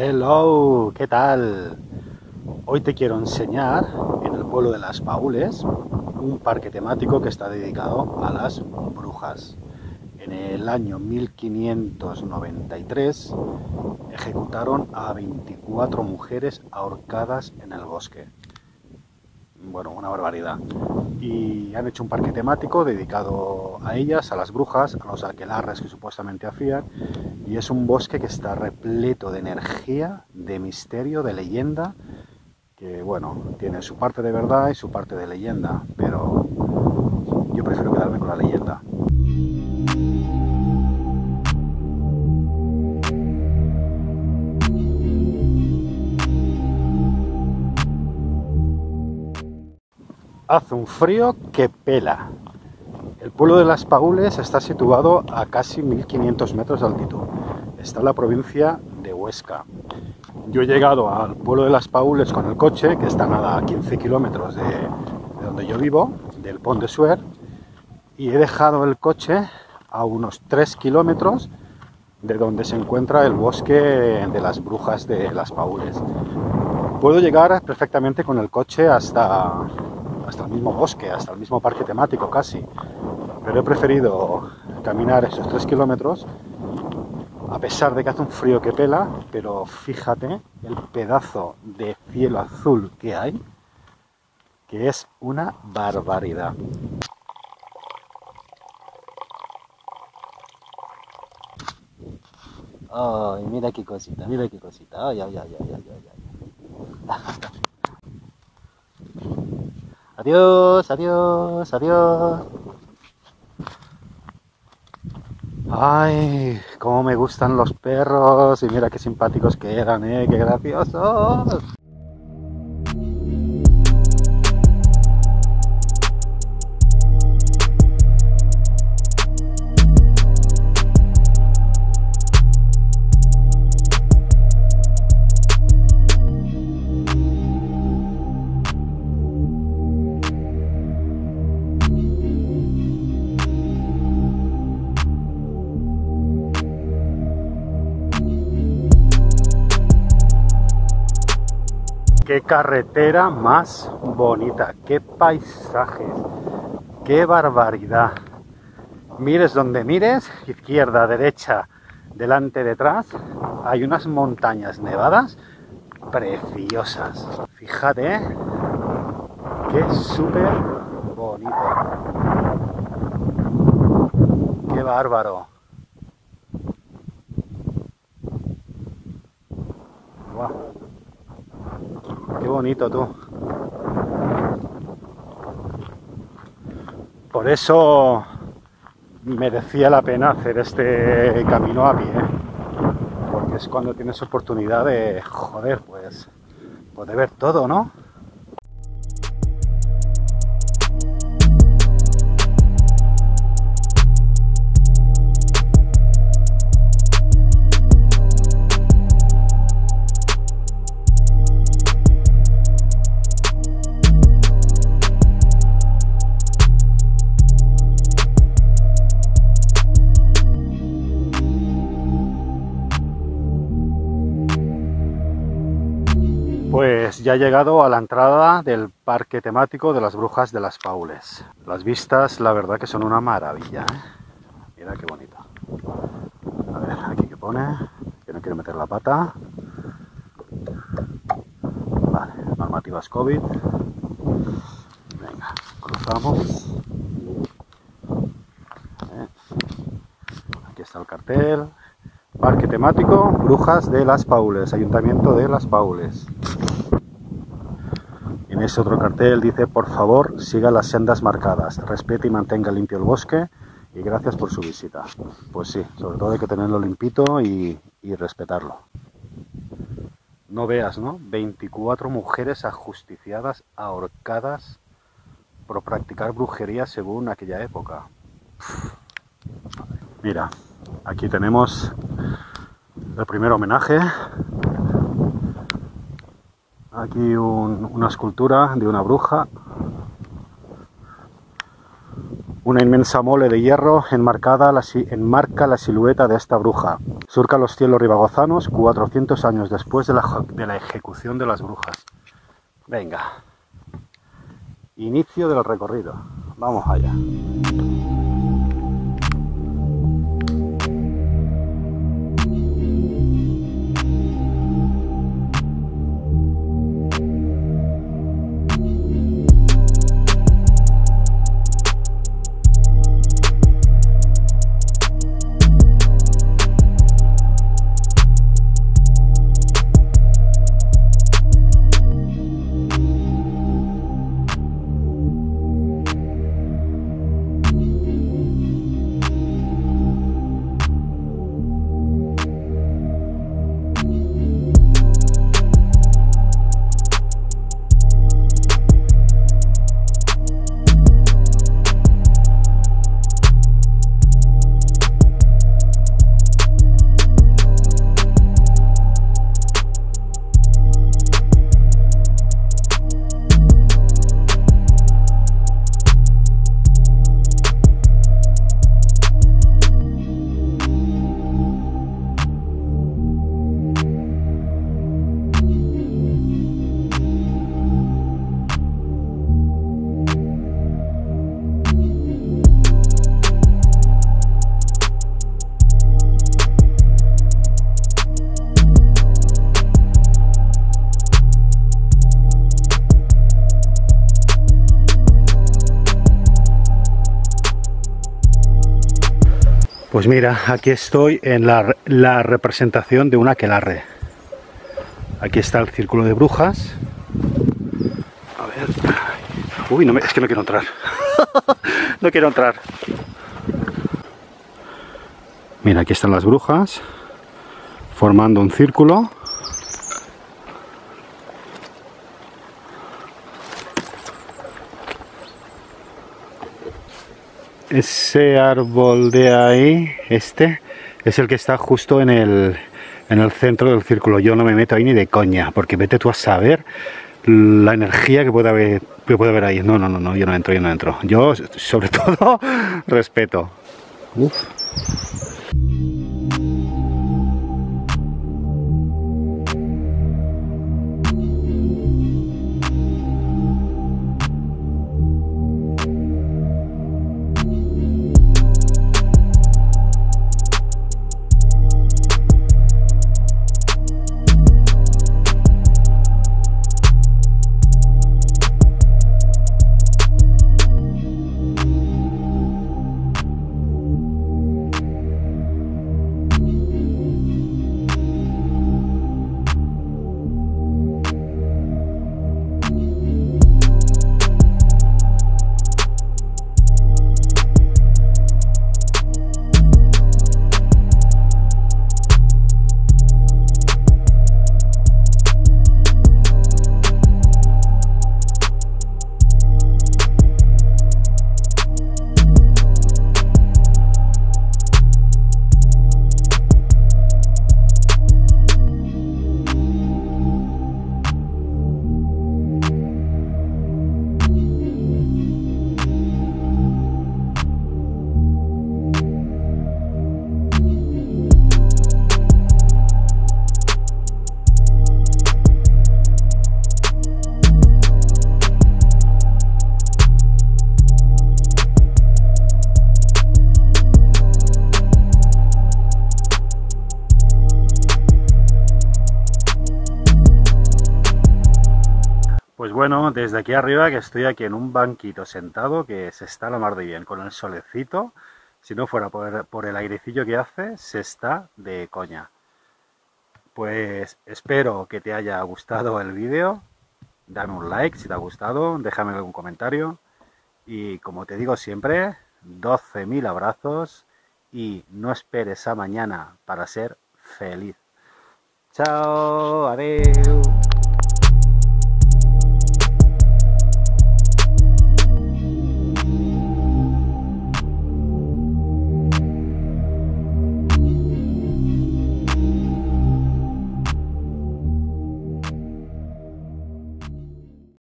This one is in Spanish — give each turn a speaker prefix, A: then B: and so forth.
A: Hello, ¿qué tal? Hoy te quiero enseñar en el pueblo de Las Paules un parque temático que está dedicado a las brujas. En el año 1593 ejecutaron a 24 mujeres ahorcadas en el bosque. Bueno, una barbaridad. Y han hecho un parque temático dedicado a ellas, a las brujas, a los aquelarres que supuestamente hacían. Y es un bosque que está repleto de energía, de misterio, de leyenda, que bueno, tiene su parte de verdad y su parte de leyenda, pero yo prefiero quedarme con la leyenda. Hace un frío que pela. El pueblo de Las Paules está situado a casi 1500 metros de altitud. Está en la provincia de Huesca. Yo he llegado al pueblo de Las Paules con el coche, que está nada a 15 kilómetros de donde yo vivo, del Pont de Suert, y he dejado el coche a unos 3 kilómetros de donde se encuentra el bosque de las brujas de Las Paules. Puedo llegar perfectamente con el coche hasta el mismo bosque, hasta el mismo parque temático casi, pero he preferido caminar esos 3 kilómetros a pesar de que hace un frío que pela, pero fíjate el pedazo de cielo azul que hay, que es una barbaridad. Ay, mira qué cosita, mira qué cosita. Ay, ay, ay, ay, ay, ay, ay. Adiós, adiós, adiós. Ay, cómo me gustan los perros. Y mira qué simpáticos que eran, qué graciosos. Qué carretera más bonita, qué paisajes, qué barbaridad. Mires donde mires, izquierda, derecha, delante, detrás, hay unas montañas nevadas preciosas. Fíjate, qué súper bonito. Qué bárbaro. Wow. Qué bonito, tú. Por eso merecía la pena hacer este camino a pie, porque es cuando tienes oportunidad de, joder, pues, poder ver todo, ¿no? Pues ya he llegado a la entrada del parque temático de las brujas de Las Paules. Las vistas, la verdad que son una maravilla, ¿eh? Mira qué bonito. A ver, aquí que pone, que no quiero meter la pata. Vale, normativas COVID. Venga, cruzamos. Aquí está el cartel. Parque temático, Brujas de Las Paules, Ayuntamiento de Las Paules. En ese otro cartel dice: por favor, siga las sendas marcadas, respete y mantenga limpio el bosque y gracias por su visita. Pues sí, sobre todo hay que tenerlo limpito y respetarlo. No veas, ¿no? 24 mujeres ajusticiadas, ahorcadas por practicar brujería según aquella época. Mira, aquí tenemos el primer homenaje. Aquí una escultura de una bruja. Una inmensa mole de hierro enmarca la silueta de esta bruja. Surca los cielos ribagozanos 400 años después de la ejecución de las brujas. Venga. Inicio del recorrido. Vamos allá. Pues mira, aquí estoy en la representación de un aquelarre. Aquí está el círculo de brujas. A ver. Uy, es que no quiero entrar. No quiero entrar. Mira, aquí están las brujas formando un círculo. Ese árbol de ahí, este, es el que está justo en el centro del círculo. Yo no me meto ahí ni de coña, porque vete tú a saber la energía que puede haber ahí. No, yo no entro. Yo, sobre todo, respeto. Uf. Pues bueno, desde aquí arriba, que estoy aquí en un banquito sentado, que se está a la mar de bien, con el solecito, si no fuera por el airecillo que hace, se está de coña. Pues espero que te haya gustado el vídeo, dame un like si te ha gustado, déjame algún comentario, y como te digo siempre, 12.000 abrazos, y no esperes a mañana para ser feliz. Chao, adiós.